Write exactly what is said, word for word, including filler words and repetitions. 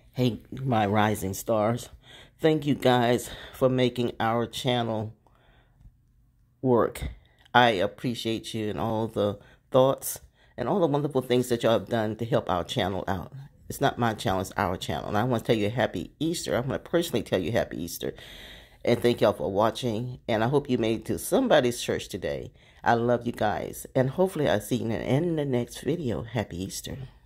Hey, my rising stars. Thank you guys for making our channel work. I appreciate you and all the thoughts and all the wonderful things that y'all have done to help our channel out. It's not my channel, it's our channel. And I want to tell you happy Easter. I want to personally tell you happy Easter. And thank y'all for watching. And I hope you made it to somebody's church today. I love you guys. And hopefully I'll see you in the next video. Happy Easter.